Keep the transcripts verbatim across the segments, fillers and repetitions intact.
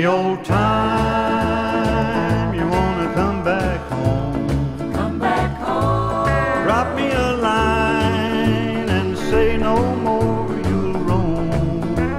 Any old time you wanna come back home, Come back home. drop me a line and say no more you'll roam.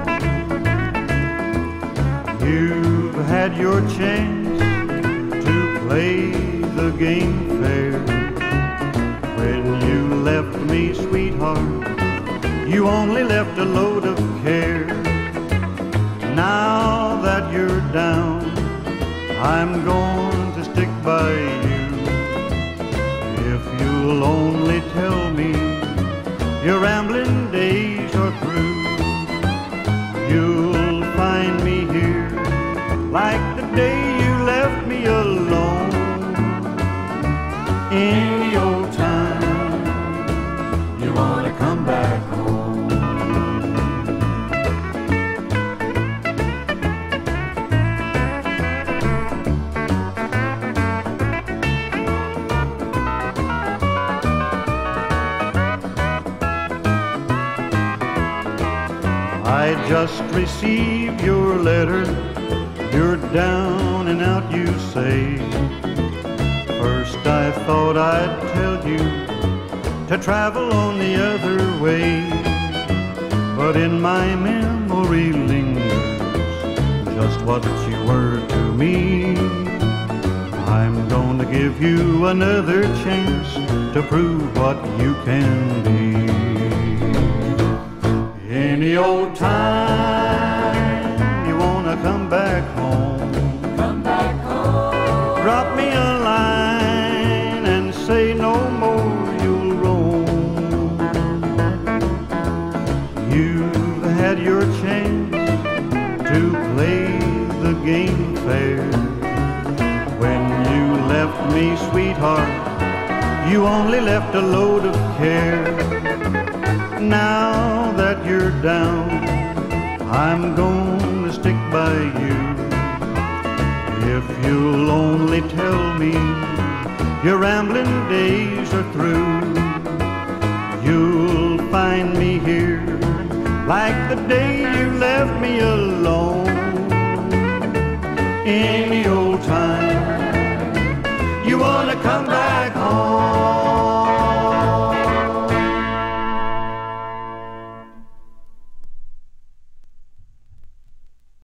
You've had your chance to play the game fair. When you left me, sweetheart, you only left a load of care. Now that you're down, I'm going to stick by you. If you'll only tell me your rambling days are through, you'll find me here like the day you left me alone. Any old time you wanna come back home. I just received your letter. You're down and out, you say. First I thought I'd tell you to travel on the other way, but in my memory lingers just what you were to me. I'm gonna give you another chance to prove what you can be. Any old time you wanna come back home, Come back home. drop me a line and say no more you'll roam. You've had your chance to play the game fair. When you left me, sweetheart, you only left a load of care. Now that you're down, I'm gonna stick by you. If you'll only tell me your rambling days are through, you'll find me here like the day you left me alone. Any old time